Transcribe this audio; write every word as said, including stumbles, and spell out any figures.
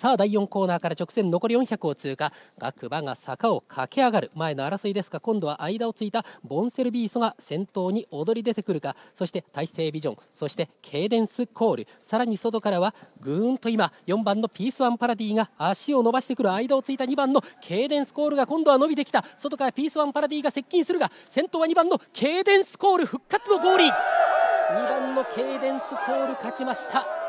さあだいよんコーナーから直線残りよんひゃくを通過。学馬が坂を駆け上がる前の争いですが、今度は間をついたボンセルビーソが先頭に躍り出てくるか。そして大西ビジョン、そしてケーデンスコール、さらに外からはぐーんと今よんばんのピースワンパラディが足を伸ばしてくる。間をついたにばんのケーデンスコールが今度は伸びてきた。外からピースワンパラディが接近するが、先頭はにばんのケーデンスコール復活のゴールイン。にばんのケーデンスコール勝ちました。